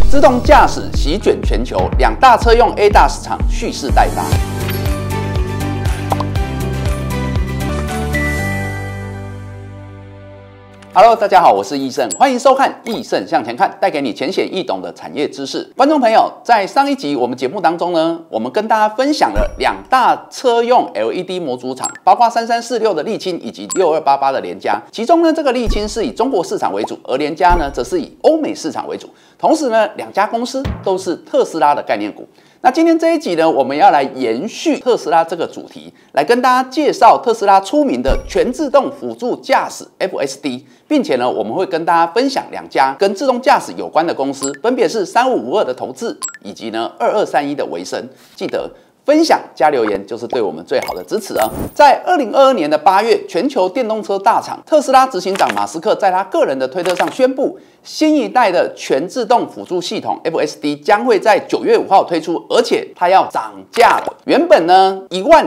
自动驾驶席卷全球，两大车用 ADAS 市场蓄势待发。Hello， 大家好，我是易胜，欢迎收看《易胜向前看》，带给你浅显易懂的产业知识。观众朋友，在上一集我们节目当中呢，我们跟大家分享了两大车用 LED 模组厂，包括3346的力清以及6288的联嘉。其中呢，这个力清是以中国市场为主，而联嘉呢，则是以欧美市场为主。同时呢，两家公司都是特斯拉的概念股。那今天这一集呢，我们要来延续特斯拉这个主题，来跟大家介绍特斯拉出名的全自动辅助驾驶 FSD， 并且呢，我们会跟大家分享两家跟自动驾驶有关的公司，分别是3552的投资以及呢2231的维生。记得分享加留言就是对我们最好的支持啊！在2022年的8月，全球电动车大厂特斯拉执行长马斯克在他个人的推特上宣布，新一代的全自动辅助系统 FSD 将会在9月5号推出，而且它要涨价了。原本呢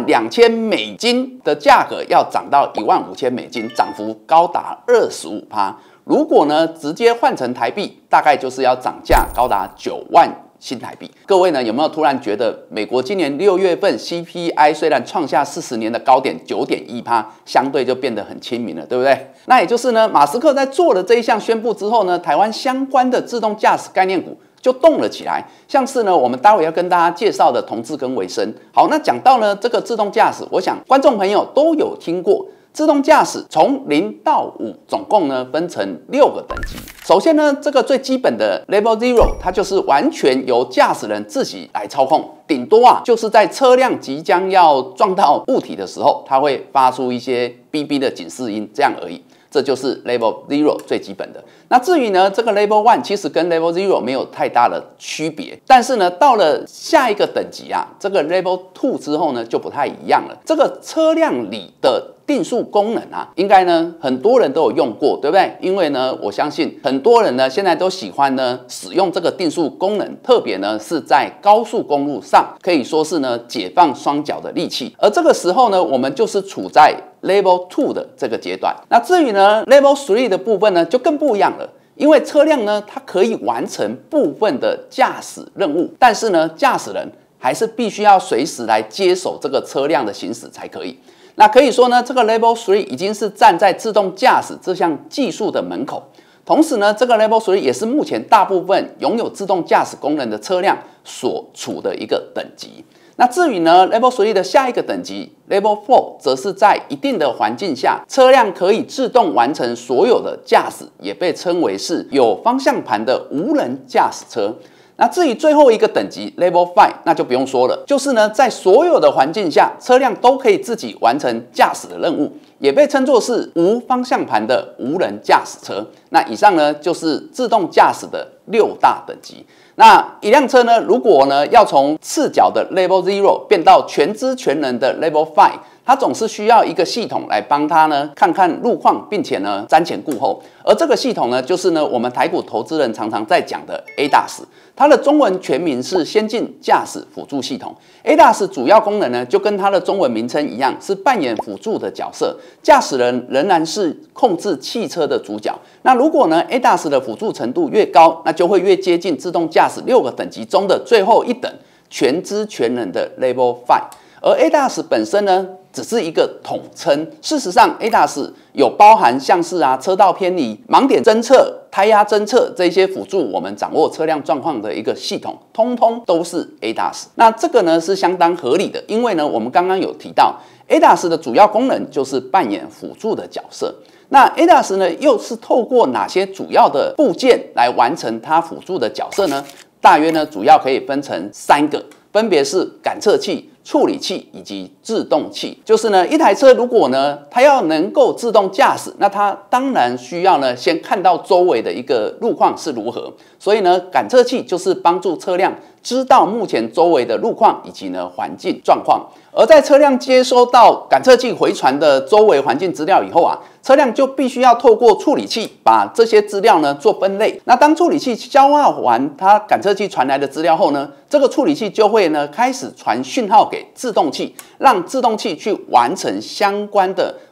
$12,000的价格要涨到$15,000，涨幅高达25%。如果呢直接换成台币，大概就是要涨价高达9万新台币。各位呢有没有突然觉得美国今年6月份 CPI 虽然创下40年的高点 9.1%， 相对就变得很亲民了，对不对？那也就是呢，马斯克在做了这一项宣布之后呢，台湾相关的自动驾驶概念股就动了起来，像是呢我们待会要跟大家介绍的同致跟维生。好，那讲到呢这个自动驾驶，我想观众朋友都有听过。自动驾驶从0到5，总共呢分成6个等级。首先呢，这个最基本的 Level 0， 它就是完全由驾驶人自己来操控，顶多就是在车辆即将要撞到物体的时候，它会发出一些哔哔的警示音，这样而已。这就是 Level 0最基本的。那至于呢，这个 Level 1其实跟 Level 0没有太大的区别，但是呢，到了下一个等级这个 Level 2之后呢，就不太一样了。这个车辆里的定速功能应该呢很多人都有用过，对不对？因为呢，我相信很多人呢现在都喜欢呢使用这个定速功能，特别呢是在高速公路上，可以说是呢解放双脚的利器。而这个时候呢，我们就是处在 Level 2的这个阶段。那至于呢 Level 3的部分呢，就更不一样了。因为车辆呢，它可以完成部分的驾驶任务，但是呢，驾驶人还是必须要随时来接手这个车辆的行驶才可以。那可以说呢，这个 Level 3已经是站在自动驾驶这项技术的门口。同时呢，这个 Level 3也是目前大部分拥有自动驾驶功能的车辆所处的一个等级。那至于呢 Level 3的下一个等级 Level 4， 则是在一定的环境下，车辆可以自动完成所有的驾驶，也被称为是有方向盘的无人驾驶车。那至于最后一个等级 Level 5， 那就不用说了，就是呢，在所有的环境下，车辆都可以自己完成驾驶的任务，也被称作是无方向盘的无人驾驶车。那以上呢，就是自动驾驶的6大等级。那一辆车呢，如果呢要从赤脚的 Level 0变到全知全能的 Level 5，它总是需要一个系统来帮它呢看看路况，并且呢瞻前顾后。而这个系统呢，就是呢我们台股投资人常常在讲的 ADAS， 它的中文全名是先进驾驶辅助系统。ADAS 主要功能呢，就跟它的中文名称一样，是扮演辅助的角色，驾驶人仍然是控制汽车的主角。那如果呢 ADAS 的辅助程度越高，那就会越接近自动驾驶6个等级中的最后一等，全知全能的 Level 5。而 ADAS 本身呢，只是一个统称。事实上 ，ADAS 有包含像是车道偏离、盲点侦测、胎压侦测这些辅助我们掌握车辆状况的一个系统，通通都是 ADAS。那这个呢是相当合理的，因为呢我们刚刚有提到 ADAS 的主要功能就是扮演辅助的角色。那 ADAS 呢又是透过哪些主要的部件来完成它辅助的角色呢？大约呢主要可以分成3个，分别是感测器、处理器以及制动器。就是呢一台车如果呢它要能够自动驾驶，那它当然需要呢先看到周围的一个路况是如何，所以呢感测器就是帮助车辆知道目前周围的路况以及呢环境状况。而在车辆接收到感测器回传的周围环境资料以后车辆就必须要透过处理器把这些资料呢做分类。那当处理器消化完它感测器传来的资料后呢，这个处理器就会呢开始传讯号给制动器，让制动器去完成相关的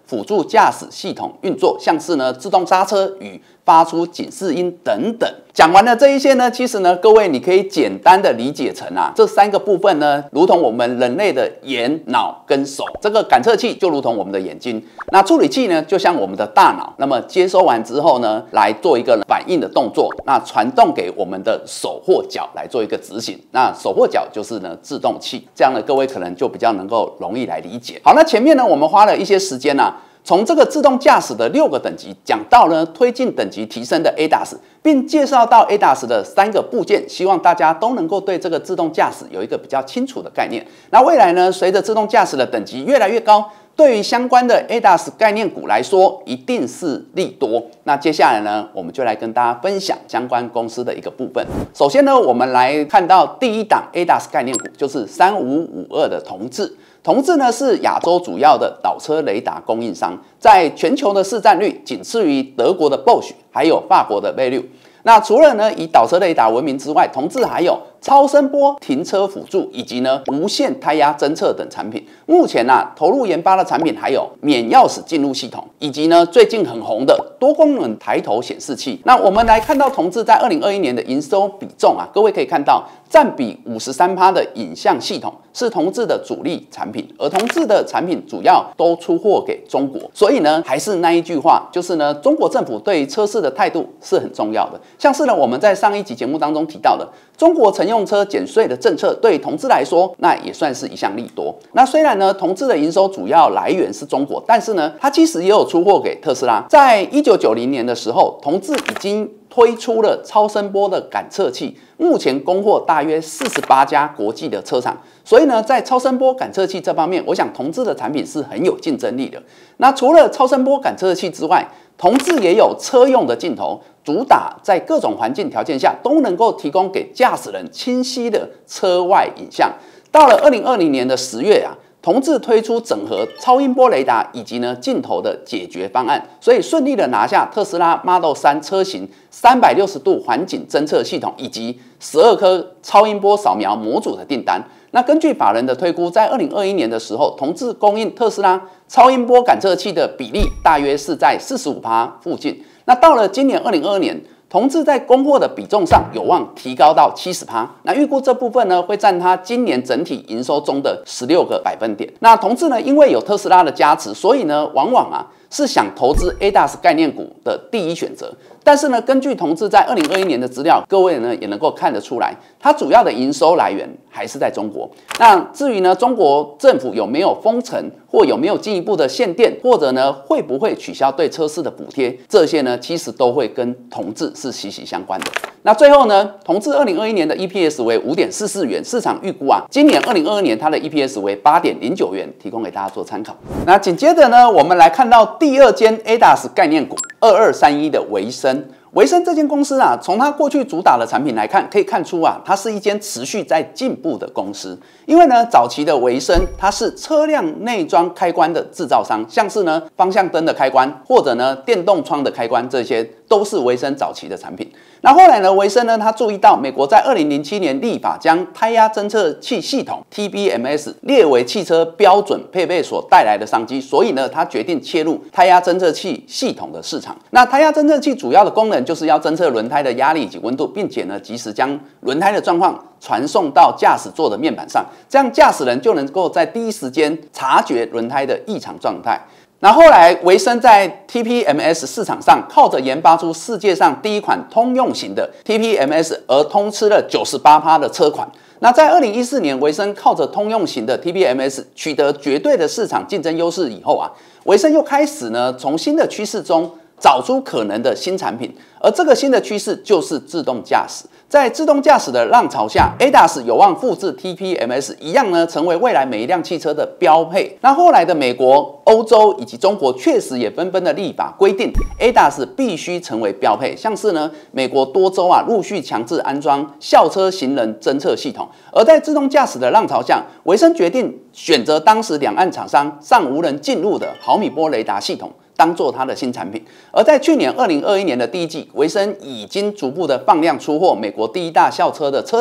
辅助驾驶系统运作，像是呢自动刹车与发出警示音等等。讲完了这一些呢，其实呢，各位你可以简单的理解成这3个部分呢，如同我们人类的眼、脑跟手。这个感测器就如同我们的眼睛，那处理器呢，就像我们的大脑。那么接收完之后呢，来做一个反应的动作，那传动给我们的手或脚来做一个执行。那手或脚就是呢制动器，这样呢，各位可能就比较能够容易来理解。好，那前面呢，我们花了一些时间从这个自动驾驶的6个等级讲到呢推进等级提升的 ADAS， 并介绍到 ADAS 的3个部件，希望大家都能够对这个自动驾驶有一个比较清楚的概念。那未来呢，随着自动驾驶的等级越来越高，对于相关的 ADAS 概念股来说，一定是利多。那接下来呢，我们就来跟大家分享相关公司的一个部分。首先呢，我们来看到第一档 ADAS 概念股，就是3552的同致。同致呢是亚洲主要的导车雷达供应商，在全球的市占率仅次于德国的 Bosch， 还有法国的 Valeo。那除了呢以导车雷达闻名之外，同致还有超声波停车辅助以及呢无线胎压侦测等产品。目前投入研发的产品还有免钥匙进入系统，以及呢最近很红的多功能抬头显示器。那我们来看到同致在2021年的营收比重各位可以看到占比53%的影像系统是同致的主力产品，而同致的产品主要都出货给中国。所以呢，还是那一句话，就是呢，中国政府对于车市的态度是很重要的。像是呢，我们在上一集节目当中提到的，中国乘用车减税的政策对同致来说，那也算是一项利多。那虽然呢，同致的营收主要来源是中国，但是呢，它其实也有出货给特斯拉。在1990年的时候，同致已经推出了超声波的感测器，目前供货大约48家国际的车厂。所以呢，在超声波感测器这方面，我想同致的产品是很有竞争力的。那除了超声波感测器之外，同致也有车用的镜头，主打在各种环境条件下都能够提供给驾驶人清晰的车外影像。到了2020年的10月同致推出整合超音波雷达以及呢镜头的解决方案，所以顺利的拿下特斯拉 Model 3车型360度环景侦测系统以及12颗超音波扫描模组的订单。那根据法人的推估，在2021年的时候，同致供应特斯拉超音波感测器的比例大约是在45%附近。那到了今年2022年，同致在供货的比重上有望提高到70%，那预估这部分呢会占它今年整体营收中的16个百分点。那同致呢，因为有特斯拉的加持，所以呢，往往是想投资 ADAS 概念股的第一选择。但是呢，根据同致在2021年的资料，各位呢也能够看得出来，它主要的营收来源还是在中国。那至于呢，中国政府有没有封城，或有没有进一步的限电，或者呢会不会取消对车市的补贴，这些呢其实都会跟同致是息息相关的。那最后呢，同致2021年的 EPS 为5.44元，市场预估今年2022年它的 EPS 为8.09元，提供给大家做参考。那紧接着呢，我们来看到第二间 ADAS 概念股2231的微升。微升这间公司从它过去主打的产品来看，可以看出它是一间持续在进步的公司。因为呢，早期的微升它是车辆内装开关的制造商，像是呢方向灯的开关或者呢电动窗的开关，这些都是微升早期的产品。那后来呢，微升呢，他注意到美国在2007年立法将胎压侦测器系统 TBMS 列为汽车标准配备所带来的商机，所以呢，他决定切入胎压侦测器系统的市场。那胎压侦测器主要的功能就是要侦测轮胎的压力以及温度，并且呢，及时将轮胎的状况传送到驾驶座的面板上，这样驾驶人就能够在第一时间察觉轮胎的异常状态。那后来，微升在 TPMS 市场上靠着研发出世界上第一款通用型的 TPMS 而通吃了98%的车款。那在2014年，微升靠着通用型的 TPMS 取得绝对的市场竞争优势以后微升又开始呢从新的趋势中找出可能的新产品，而这个新的趋势就是自动驾驶。在自动驾驶的浪潮下 ，ADAS 有望复制 TPMS 一样呢，成为未来每一辆汽车的标配。那后来的美国、欧洲以及中国确实也纷纷的立法规定 ，ADAS 必须成为标配。像是呢，美国多州陆续强制安装校车行人侦测系统。而在自动驾驶的浪潮下，微升决定选择当时两岸厂商尚无人进入的毫米波雷达系统，当做它的新产品。而在去年2021年的第一季，微升已经逐步的放量出货美国第一大校车的车厂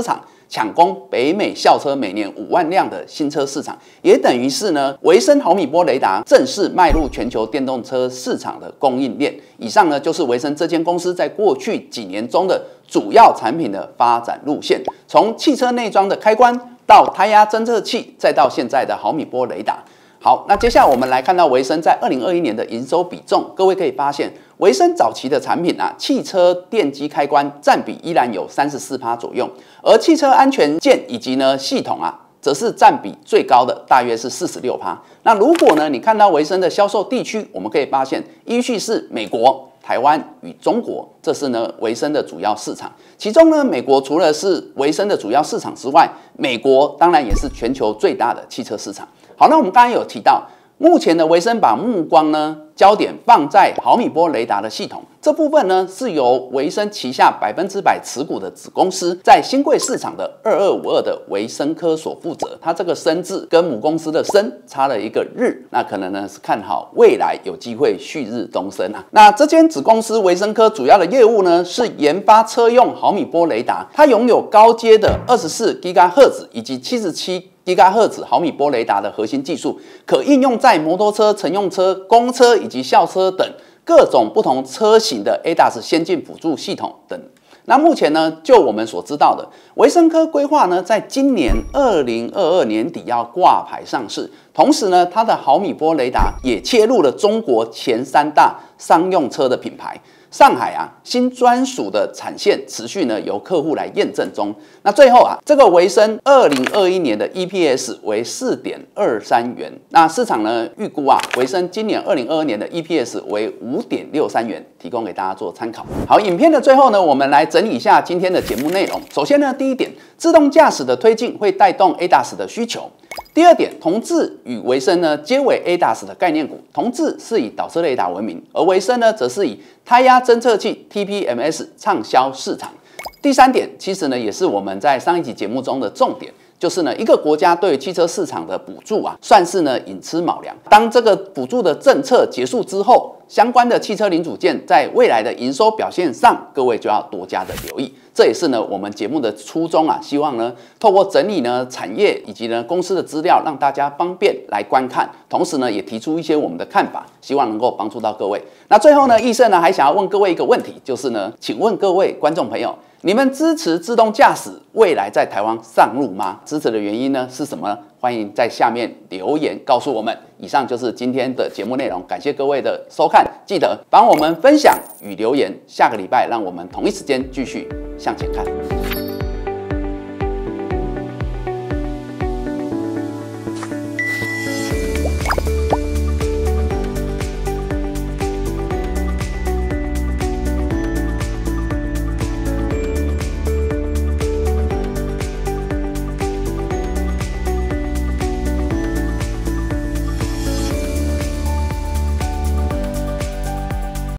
抢攻北美校车每年5万辆的新车市场，也等于是呢，维生毫米波雷达正式迈入全球电动车市场的供应链。以上呢，就是维生这间公司在过去几年中的主要产品的发展路线，从汽车内装的开关到胎压侦测器，再到现在的毫米波雷达。好，那接下来我们来看到维生在2021年的营收比重，各位可以发现，维生早期的产品啊，汽车电机开关占比依然有34%左右，而汽车安全件以及呢系统啊，则是占比最高的，大约是46%。那如果呢你看到维生的销售地区，我们可以发现，依序是美国、台湾与中国，这是呢维生的主要市场。其中呢，美国除了是维生的主要市场之外，美国当然也是全球最大的汽车市场。好，那我们刚才有提到，目前的维生把目光呢焦点放在毫米波雷达的系统这部分呢，是由维生旗下100%持股的子公司在新贵市场的2252的维生科所负责。它这个生字跟母公司的生差了一个日，那可能呢是看好未来有机会旭日东升啊。那这间子公司维生科主要的业务呢是研发车用毫米波雷达，它拥有高阶的24 GHz 以及77 GHz 毫米波雷达的核心技术，可应用在摩托车、乘用车、公车以及校车等各种不同车型的 ADAS 先进辅助系统等。那目前呢，就我们所知道的，维生科规划呢，在今年2022年底要挂牌上市。同时呢，它的毫米波雷达也切入了中国前3大商用车的品牌。上海啊，新专属的产线持续呢由客户来验证中。那最后啊，这个维生2021年的 EPS 为4.23元。那市场呢预估啊，维生今年2022年的 EPS 为5.63元，提供给大家做参考。好，影片的最后呢，我们来整理一下今天的节目内容。首先呢，第一点，自动驾驶的推进会带动 ADAS 的需求。第二点，同致与维生呢皆为 ADAS 的概念股，同致是以导车雷达闻名，而维生呢则是以胎压侦测器 TPMS 畅销市场。第三点，其实呢也是我们在上一集节目中的重点，就是呢一个国家对于汽车市场的补助啊，算是呢寅吃卯粮。当这个补助的政策结束之后，相关的汽车零组件在未来的营收表现上，各位就要多加的留意。这也是呢我们节目的初衷啊，希望呢透过整理呢产业以及呢公司的资料，让大家方便来观看，同时呢也提出一些我们的看法，希望能够帮助到各位。那最后呢，奕盛呢还想要问各位一个问题，就是呢，请问各位观众朋友，你们支持自动驾驶未来在台湾上路吗？支持的原因呢是什么呢？欢迎在下面留言告诉我们。以上就是今天的节目内容，感谢各位的收看，记得帮我们分享与留言。下个礼拜让我们同一时间继续向前看。